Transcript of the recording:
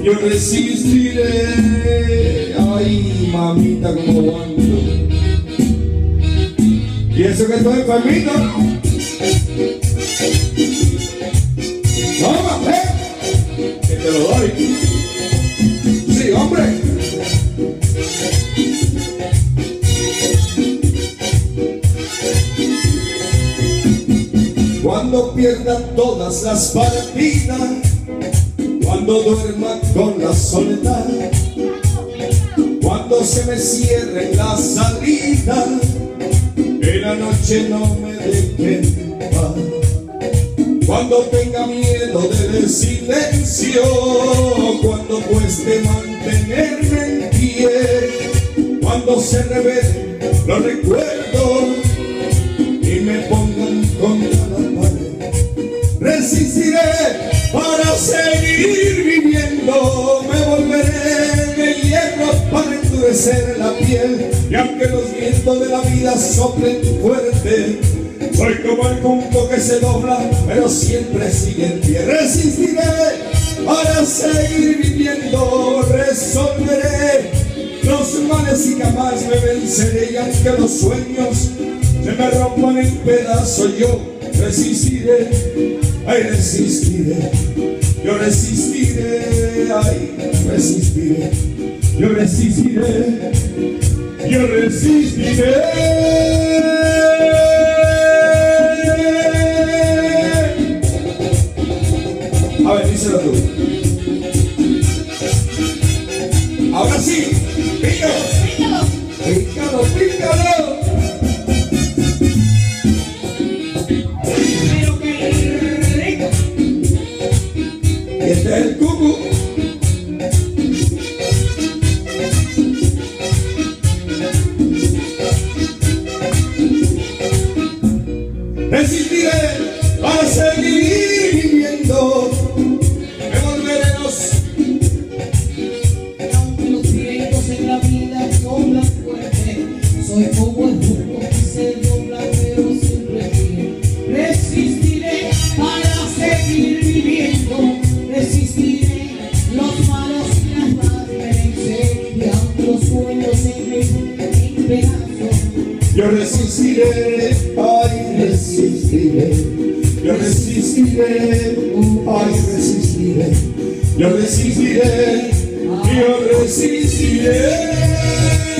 yo resistiré. Ay, mamita, como ando. Y eso que estoy enfermito. Toma, que te lo doy. Sí, hombre. Cuando pierda todas las partidas, cuando duerma con la soledad, cuando se me cierren las salidas, en la noche no me dejen paz. Cuando tenga miedo del silencio, cuando cueste mantenerme en pie, cuando se revelen los recuerdos y me pongan contra la pared, resistiré para seguir viviendo. Me volveré de hierro para endurecer la piel, y aunque los vientos de la vida soplen fuerte, soy como el junco que se dobla, pero siempre sigue en pie. Resistiré para seguir viviendo, resolveré los males y jamás me venceré. Y aunque los sueños se me rompan en pedazos, yo resistiré, ay, resistiré. Yo resistiré, ay, resistiré. Yo resistiré, yo resistiré. A ver, díselo tú. Ahora sí, pícalo. Pícalo, pícalo. Pero qué rico. Y este es el cucu. Resistiré para seguir viviendo. Me volveré Aunque los vientos en la vida soplan fuerte, soy como el junco que se dobla pero siempre fiel. Resistiré para seguir viviendo, resistiré los malos y las más vencer, y aunque los sueños se me rompan en pedazos, yo resistiré, ay, resistiré. Yo resistiré, ay, resistiré. Yo resistiré, yo resistiré.